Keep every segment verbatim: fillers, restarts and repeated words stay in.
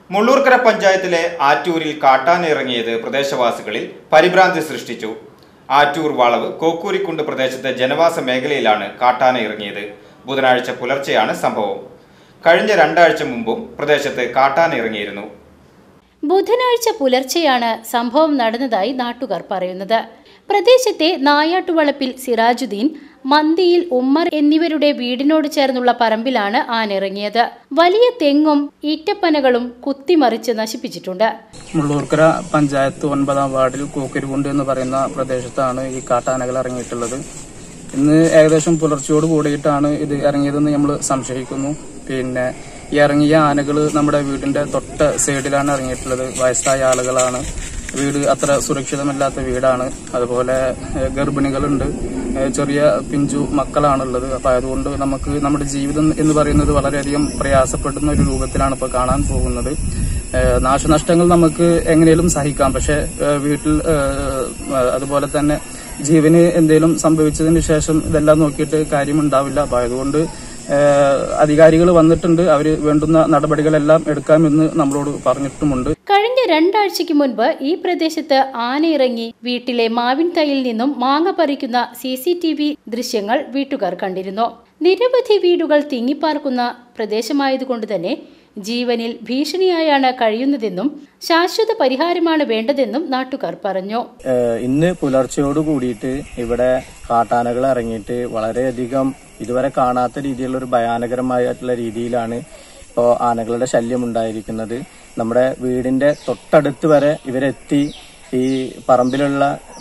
മുള്ളൂർക്കര പഞ്ചായത്തിലെ ആറ്റൂരിൽ കാട്ടാന ഇറങ്ങിയത് പ്രദേശവാസികളിൽ പരിഭ്രാന്തി സൃഷ്ടിച്ചു. ആറ്റൂർ വളവ് കോക്കൂരിക്കുണ്ട് പ്രദേശത്തെ ജനവാസ മേഖലയിലാണ് കാട്ടാന ഇറങ്ങിയത്. ബുധനാഴ്ച പുലർച്ചെയാണ് സംഭവം. കഴിഞ്ഞ രണ്ടാഴ്ച മുമ്പും പ്രദേശത്ത് കാട്ടാന ഇറങ്ങിയിരുന്നു. ബുധനാഴ്ച പുലർച്ചെയാണ് സംഭവം നടന്നതായി നാട്ടുകാർ പറയുന്നത്. പ്രദേശത്തെ നായാട്ടുവളപ്പിൽ സിറാജുദ്ദീൻ, മന്തിയിൽ ഉമ്മർ എന്നിവരുടെ വീടിനോട് ചേർന്നുള്ള പറമ്പിലാണ് ആനിറങ്ങിയത്. വലിയ തെങ്ങും ഈറ്റപ്പനകളും കുത്തിമറിച്ച് നശിപ്പിച്ചിട്ടുണ്ട്. മുള്ളൂർക്കര പഞ്ചായത്ത് ഒൻപതാം വാർഡിൽ കോക്കൂരിക്കുണ്ട് എന്ന് പറയുന്ന പ്രദേശത്താണ് ഈ കാട്ടാനകൾ ഇറങ്ങിയിട്ടുള്ളത്. ഇന്ന് ഏകദേശം പുലർച്ചയോട് കൂടിയിട്ടാണ് ഇത് ഇറങ്ങിയതെന്ന് നമ്മൾ സംശയിക്കുന്നു. പിന്നെ ഈ ഇറങ്ങിയ ആനകൾ നമ്മുടെ വീടിന്റെ തൊട്ട സൈഡിലാണ് ഇറങ്ങിയിട്ടുള്ളത്. വയസ്സായ ആളുകളാണ്. വീട് അത്ര സുരക്ഷിതമല്ലാത്ത വീടാണ്. അതുപോലെ ഗർഭിണികളുണ്ട്, ചെറിയ പിഞ്ചു മക്കളാണുള്ളത്. അപ്പൊ അതുകൊണ്ട് നമുക്ക് നമ്മുടെ ജീവിതം എന്ന് പറയുന്നത് വളരെയധികം പ്രയാസപ്പെടുന്ന ഒരു രൂപത്തിലാണ് ഇപ്പൊ കാണാൻ പോകുന്നത്. നാശനഷ്ടങ്ങൾ നമുക്ക് എങ്ങനെയും സഹിക്കാം, പക്ഷെ വീട്ടിൽ അതുപോലെ തന്നെ ജീവന് എന്തെങ്കിലും സംഭവിച്ചതിന് ശേഷം ഇതെല്ലാം നോക്കിയിട്ട് കാര്യമുണ്ടാവില്ല. അപ്പൊ അതുകൊണ്ട് അധികാരികൾ വന്നിട്ടുണ്ട്. അവര് വേണ്ടുന്ന നടപടികളെല്ലാം എടുക്കാമെന്ന് നമ്മളോട് പറഞ്ഞിട്ടുമുണ്ട്. കഴിഞ്ഞ രണ്ടാഴ്ചയ്ക്ക് മുൻപ് ഈ പ്രദേശത്ത് ആന ഇറങ്ങി വീട്ടിലെ മാവിൻ തൈയിൽ നിന്നും മാങ്ങ പറിക്കുന്ന സി സി ടി വി ദൃശ്യങ്ങൾ വീട്ടുകാർ കണ്ടിരുന്നു. നിരവധി വീടുകൾ തിങ്ങിപ്പാർക്കുന്ന പ്രദേശമായതുകൊണ്ട് തന്നെ ജീവനിൽ ഭീഷണിയായാണ് കഴിയുന്നതെന്നും ശാശ്വത പരിഹാരമാണ് വേണ്ടതെന്നും നാട്ടുകാർ പറഞ്ഞു. ഇന്ന് പുലർച്ചയോട് കൂടിയിട്ട് ഇവിടെ കാട്ടാനകൾ ഇറങ്ങിയിട്ട് വളരെയധികം ഇതുവരെ കാണാത്ത രീതിയിലുള്ള ഒരു ഭയാനകരമായിട്ടുള്ള രീതിയിലാണ് ഇപ്പോൾ ആനകളുടെ ശല്യം ഉണ്ടായിരിക്കുന്നത്. നമ്മുടെ വീടിന്റെ തൊട്ടടുത്ത് വരെ ഇവരെത്തി ഈ പറമ്പിലുള്ള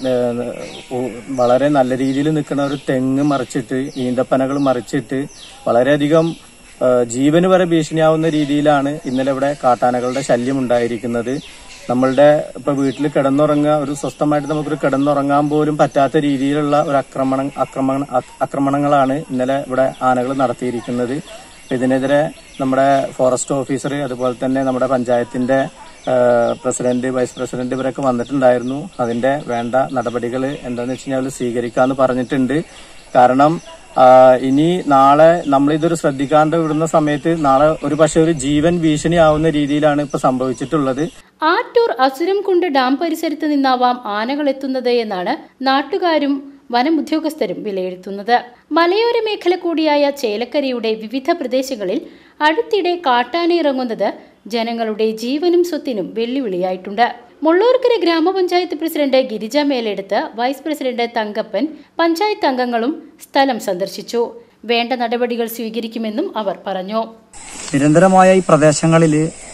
വളരെ നല്ല രീതിയിൽ നിൽക്കുന്ന ഒരു തെങ്ങ് മറിച്ചിട്ട്, ഈന്തപ്പനകൾ മറിച്ചിട്ട് വളരെയധികം ജീവന് വരെ ഭീഷണിയാവുന്ന രീതിയിലാണ് ഇന്നലെ ഇവിടെ കാട്ടാനകളുടെ ശല്യം ഉണ്ടായിരിക്കുന്നത്. നമ്മളുടെ ഇപ്പൊ വീട്ടിൽ കിടന്നുറങ്ങുക, ഒരു സ്വസ്ഥമായിട്ട് നമുക്കൊരു കിടന്നുറങ്ങാൻ പോലും പറ്റാത്ത രീതിയിലുള്ള ഒരു ആക്രമണ ആക്രമണ ആക്രമണങ്ങളാണ് ഇന്നലെ ഇവിടെ ആനകൾ നടത്തിയിരിക്കുന്നത്. ഇതിനെതിരെ നമ്മുടെ ഫോറസ്റ്റ് ഓഫീസർ, അതുപോലെ തന്നെ നമ്മുടെ പഞ്ചായത്തിന്റെ പ്രസിഡന്റ്, വൈസ് പ്രസിഡന്റ് ഇവരൊക്കെ വന്നിട്ടുണ്ടായിരുന്നു. അതിന്റെ വേണ്ട നടപടികൾ എന്താണെന്ന് വെച്ച് കഴിഞ്ഞാൽ സ്വീകരിക്കാന്ന് പറഞ്ഞിട്ടുണ്ട്. കാരണം ഇനി നാളെ നമ്മളിതൊരു ശ്രദ്ധിക്കാണ്ട് വിടുന്ന സമയത്ത് നാളെ ഒരു പക്ഷേ ഒരു ജീവൻ ഭീഷണിയാവുന്ന രീതിയിലാണ് ഇപ്പൊ സംഭവിച്ചിട്ടുള്ളത്. ആറ്റൂർ അസുരംകുണ്ട് ഡാം പരിസരത്ത് നിന്നാവാം ആനകൾ എത്തുന്നത് എന്നാണ് നാട്ടുകാരും വനമുദ്യോഗസ്ഥരും വിലയിരുത്തുന്നത്. മലയോര മേഖല കൂടിയായ ചേലക്കരയുടെ വിവിധ പ്രദേശങ്ങളിൽ അടുത്തിടെ കാട്ടാന ഇറങ്ങുന്നത് ജനങ്ങളുടെ ജീവനും സ്വത്തിനും വെല്ലുവിളിയായിട്ടുണ്ട്. മുള്ളൂർക്കര ഗ്രാമപഞ്ചായത്ത് president Girija Meledath, vice president Thankappan, panchayat അംഗങ്ങളും സ്ഥലം സന്ദർശിച്ചു. വേണ്ട നടപടികൾ സ്വീകരിക്കുമെന്നും അവർ പറഞ്ഞു. നിരന്തരമായ ഈ പ്രദേശങ്ങളിൽ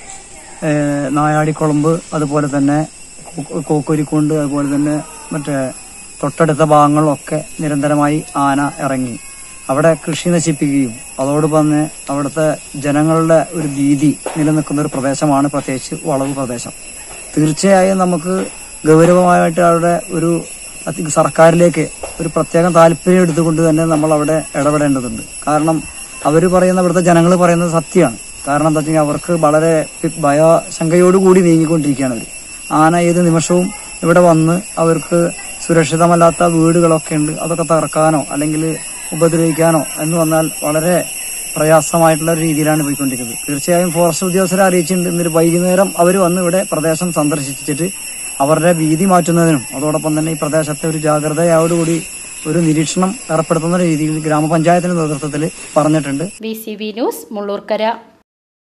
നായാടിക്കുളമ്പ്, അതുപോലെ തന്നെ കോക്കൂരിക്കുണ്ട്, അതുപോലെ തന്നെ മറ്റേ തൊട്ടടുത്ത ഭാഗങ്ങളിലൊക്കെ നിരന്തരമായി ആന ഇറങ്ങി അവിടെ കൃഷി നശിപ്പിക്കുകയും അതോടൊപ്പം തന്നെ അവിടുത്തെ ജനങ്ങളുടെ ഒരു ഭീതി നിലനിൽക്കുന്ന ഒരു പ്രദേശമാണ് പ്രത്യേകിച്ച് വളവ് പ്രദേശം. തീർച്ചയായും നമുക്ക് ഗൗരവമായിട്ട് അവിടെ ഒരു സർക്കാരിലേക്ക് ഒരു പ്രത്യേകം താല്പര്യം എടുത്തുകൊണ്ട് തന്നെ നമ്മൾ അവിടെ ഇടപെടേണ്ടതുണ്ട്. കാരണം അവർ പറയുന്ന, ഇവിടുത്തെ ജനങ്ങൾ പറയുന്നത് സത്യമാണ്. കാരണം എന്താ വെച്ചാൽ അവർക്ക് വളരെ ഭയശങ്കയോടുകൂടി നീങ്ങിക്കൊണ്ടിരിക്കുകയാണ് അവർ. ആന ഏത് നിമിഷവും ഇവിടെ വന്ന് അവർക്ക് സുരക്ഷിതമല്ലാത്ത വീടുകളൊക്കെ ഉണ്ട്, അതൊക്കെ തകർക്കാനോ അല്ലെങ്കിൽ ഉപദ്രവിക്കാനോ എന്ന് വന്നാൽ വളരെ പ്രയാസമായിട്ടുള്ള രീതിയിലാണ് പോയിക്കൊണ്ടിരിക്കുന്നത്. തീർച്ചയായും ഫോറസ്റ്റ് ഉദ്യോഗസ്ഥരെ അറിയിച്ചിട്ടുണ്ട്. ഇന്നൊരു വൈകുന്നേരം അവർ വന്ന് ഇവിടെ പ്രദേശം സന്ദർശിച്ചിട്ട് അവരുടെ ഭീതി മാറ്റുന്നതിനും അതോടൊപ്പം തന്നെ ഈ പ്രദേശത്തെ ഒരു ജാഗ്രതയോടുകൂടി ഒരു നിരീക്ഷണം ഏർപ്പെടുത്തുന്ന രീതിയിൽ ഗ്രാമപഞ്ചായത്തിന്റെ നേതൃത്വത്തിൽ പറഞ്ഞിട്ടുണ്ട്. B C B news, Mullurkara.